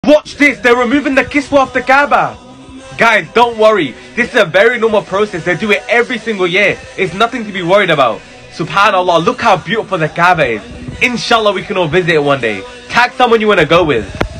Watch this, they're removing the Kiswah off the Kaaba. Guys, don't worry. This is a very normal process. They do it every single year. It's nothing to be worried about. Subhanallah, look how beautiful the Kaaba is. Inshallah, we can all visit it one day. Tag someone you want to go with.